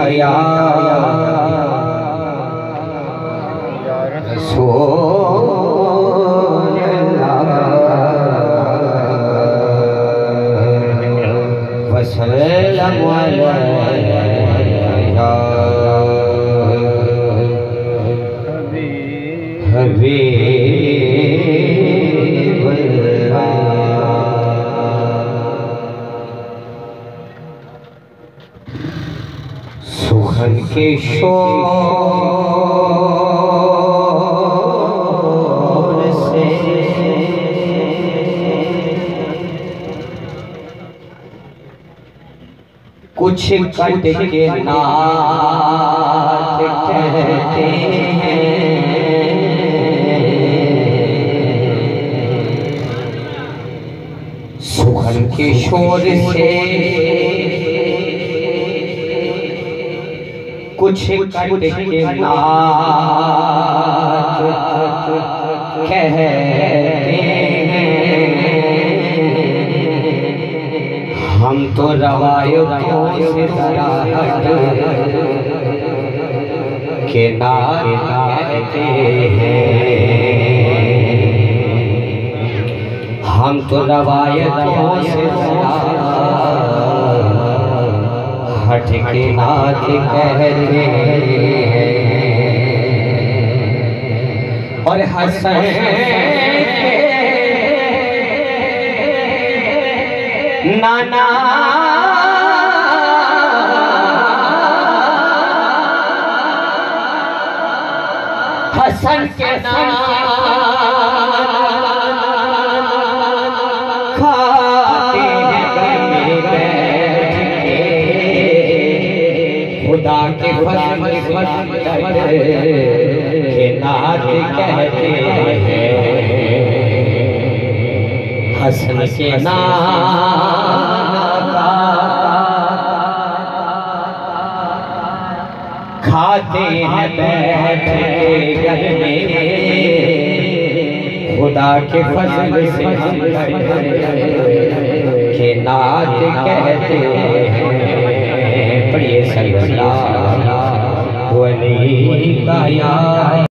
का या रसूल अल्लाह वसल्लम अलैका हबीब सुखन के शोर से कुछ कट के नात कहते हैं, सुखन के शोर से कुछ कट के नात कहते हैं। हम तो रवायतों से जरा हट के नात कहते हैं। हम तो रवायतों से जरा हट के नात कहते हैं। और हसन नाना हसन के खाते हैं घर में बैठ के खुदा के फजल के नात कहते हैं। हसन के नाना खाते हैं बैठ के घर में खुदा के फजल से के नात कहते हैं। पढ़िए सल्लल्लाहु अलैहि वसल्लम।